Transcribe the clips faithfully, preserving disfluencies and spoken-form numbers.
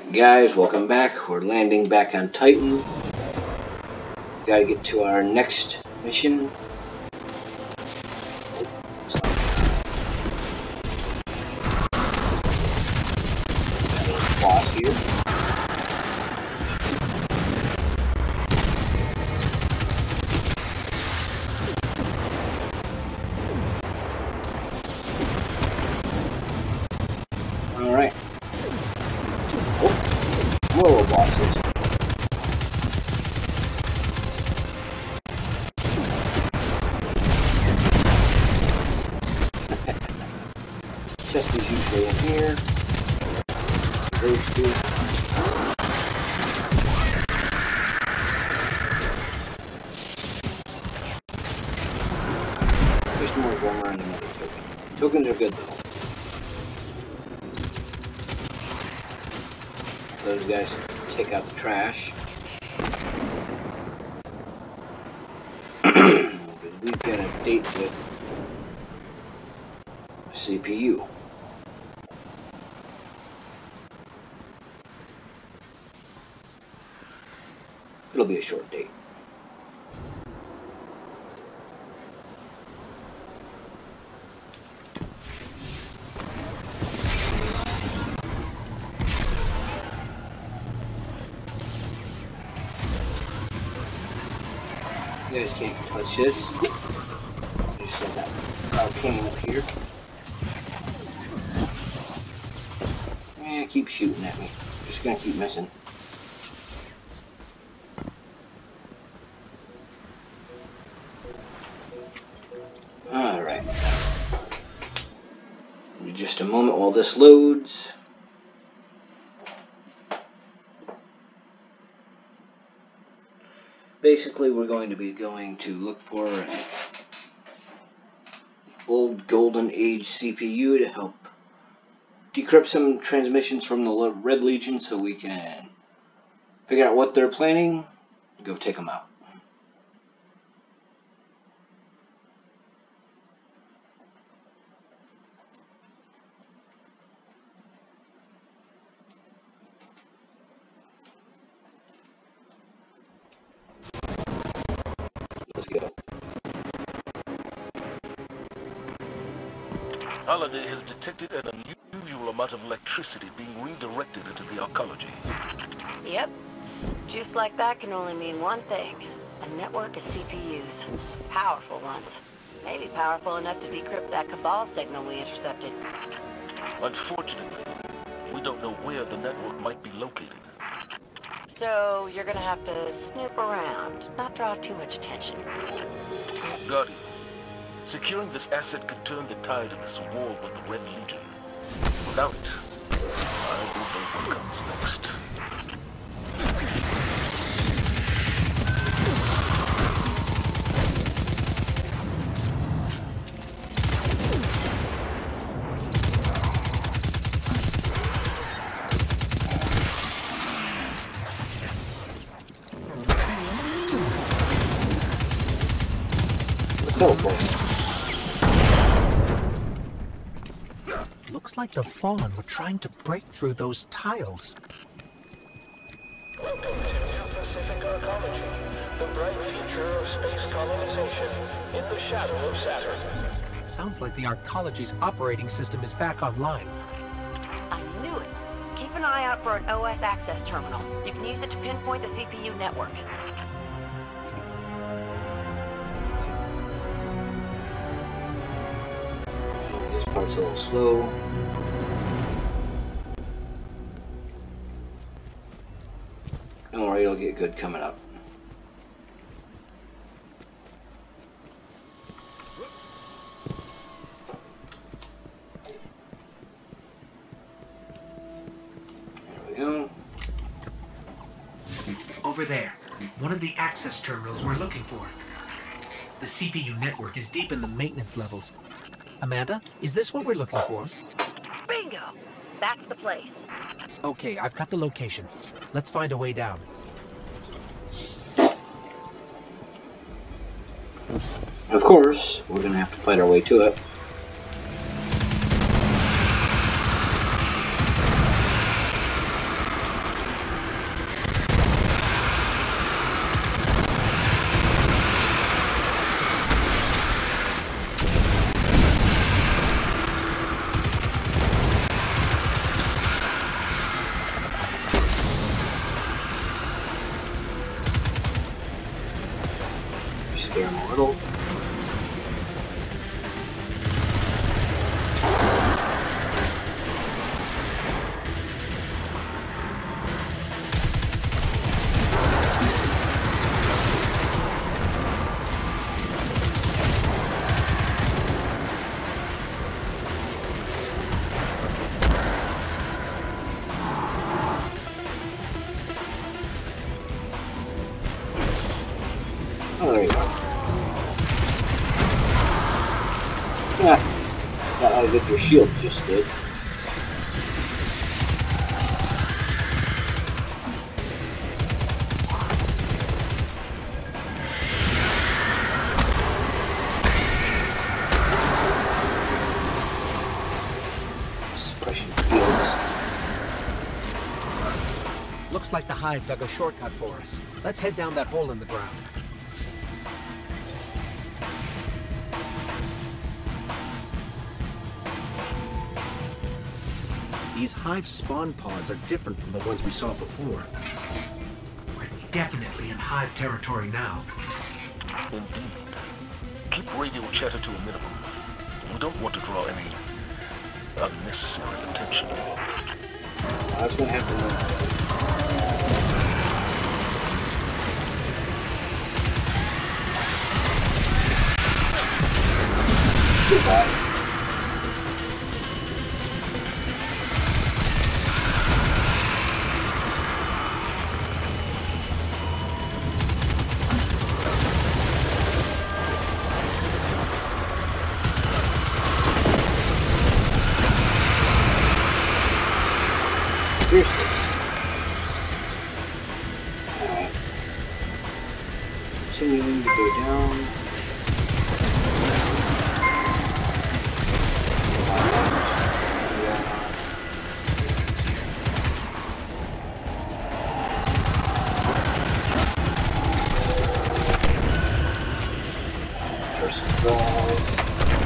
Guys, welcome back. We're landing back on Titan. Gotta get to our next mission. Boss here. Alright. Oh, more bosses. Chest is usually in here. Those two. There's more Gormer and another token. Tokens are good though. Those guys take out the trash. We've got a date with C P U. It'll be a short date. You guys can't touch this. Just set that arcane up here. Yeah, keep shooting at me. Just gonna keep missing. Alright. Just a moment while this loads. Basically, we're going to be going to look for an old Golden Age C P U to help decrypt some transmissions from the Red Legion so we can figure out what they're planning and go take them out. Let's go. Holiday has detected an unusual amount of electricity being redirected into the arcology. Yep. Juice like that can only mean one thing. A network of C P Us. Powerful ones. Maybe powerful enough to decrypt that Cabal signal we intercepted. Unfortunately, we don't know where the network might be located. So you're gonna have to snoop around, not draw too much attention. Guardian, securing this asset could turn the tide of this war with the Red Legion. Without it, I don't know what comes next. Looks like the Fallen were trying to break through those tiles. Welcome to New Pacific Arcology, the bright future of space colonization in the shadow of Saturn. Sounds like the Arcology's operating system is back online. I knew it. Keep an eye out for an O S access terminal. You can use it to pinpoint the C P U network. This part's a little slow. Don't worry, it'll get good coming up. There we go. Over there, one of the access terminals we're looking for. The C P U network is deep in the maintenance levels. Amanda, is this what we're looking for? Bingo! That's the place. Okay, I've got the location. Let's find a way down. Of course, we're gonna have to fight our way to it. there, mortal. Oh, there you go. Yeah, that ought to get your shield just did. Suppression fields. Looks like the Hive dug a shortcut for us. Let's head down that hole in the ground. These Hive spawn pods are different from the ones we saw before. We're definitely in Hive territory now. Indeed. Keep radio chatter to a minimum. We don't want to draw any unnecessary attention. That's gonna happen. Goodbye. Seriously. Alright. Continuing to go down. First balls.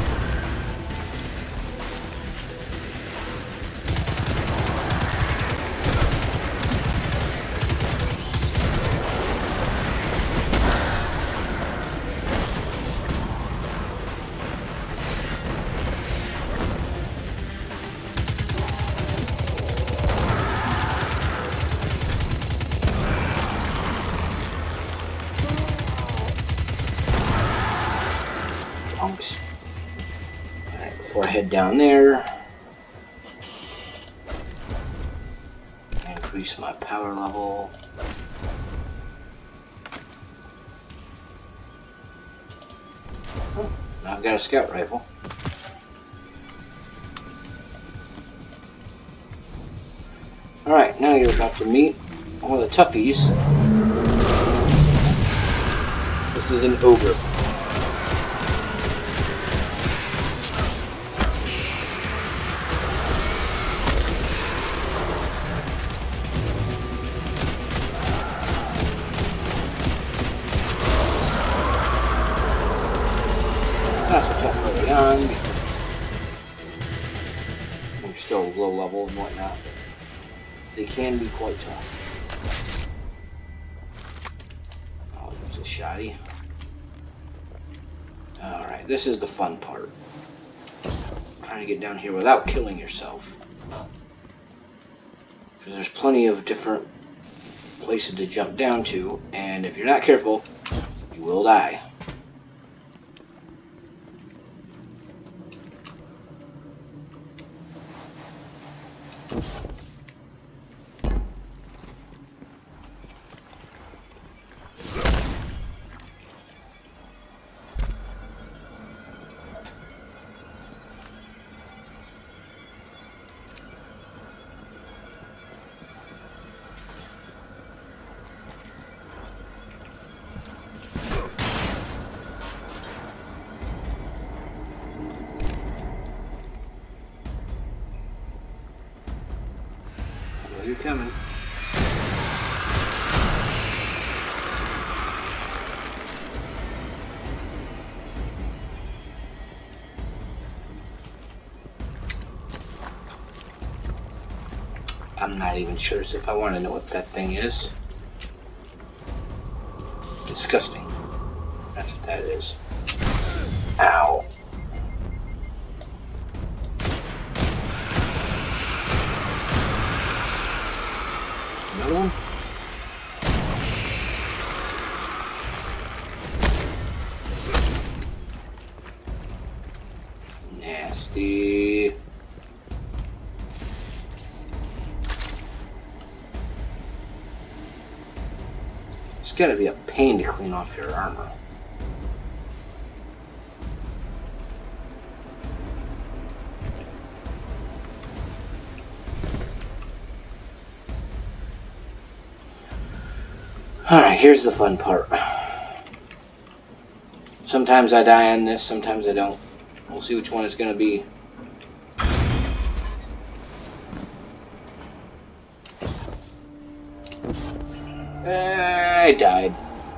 Alright, before I head down there, increase my power level. Oh, now I've got a scout rifle. Alright, now you're about to meet one of the toughies. This is an ogre. Not so tough early on because you're still low level and whatnot, but they can be quite tough. Oh, there's a shoddy. Alright, this is the fun part. Trying to get down here without killing yourself. Because there's plenty of different places to jump down to, and if you're not careful, you will die. You coming? I'm not even sure as if I want to know what that thing is. Disgusting. That's what that is. Ow. Another one? Nasty. It's gotta be a pain to clean off your armor. Alright, here's the fun part. Sometimes I die on this, sometimes I don't. We'll see which one it's gonna be. I died.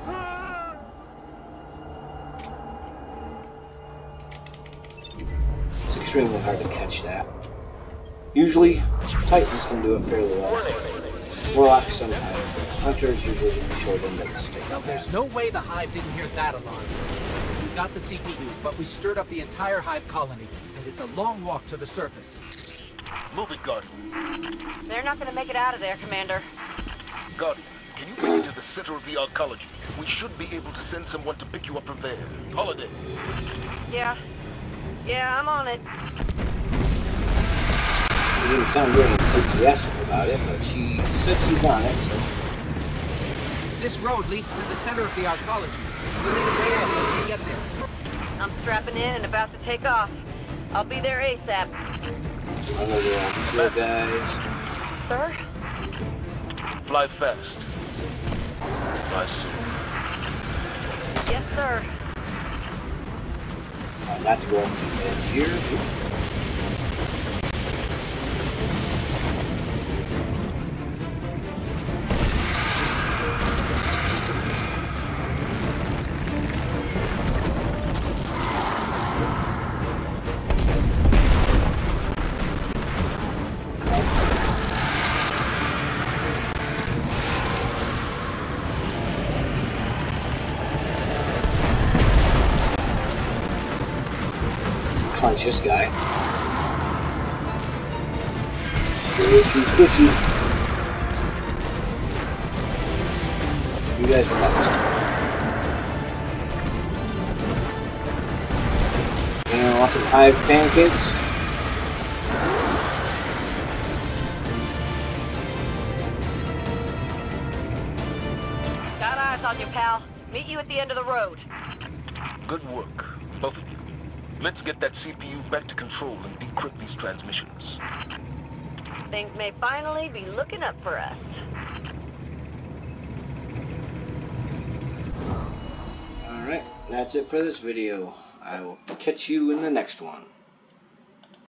It's extremely hard to catch that. Usually, Titans can do it fairly well. Warlocks sometimes. Hunters usually the short end of the stick. Now, there's no way the Hive didn't hear that alarm. We got the C P U, but we stirred up the entire Hive colony, and it's a long walk to the surface. Move it, Guardian. They're not gonna make it out of there, Commander. Guardian, can you get to the center of the arcology? We should be able to send someone to pick you up from there. Holiday. Yeah. Yeah, I'm on it. She didn't sound very enthusiastic about it, but she said she's on it, so... This road leads to the center of the arcology. We'll need a way out once we get there. I'm strapping in and about to take off. I'll be there ASAP. One of the good guys. Sir? Fly fast. Fly safe. Yes, sir. Uh, not to go off the edge here. Punch this guy. Squishy, squishy. You guys are next. And lots of Hive pancakes. Got eyes on you, pal. Meet you at the end of the road. Good work, both of you. Let's get that C P U back to control and decrypt these transmissions. Things may finally be looking up for us. Alright, that's it for this video. I will catch you in the next one.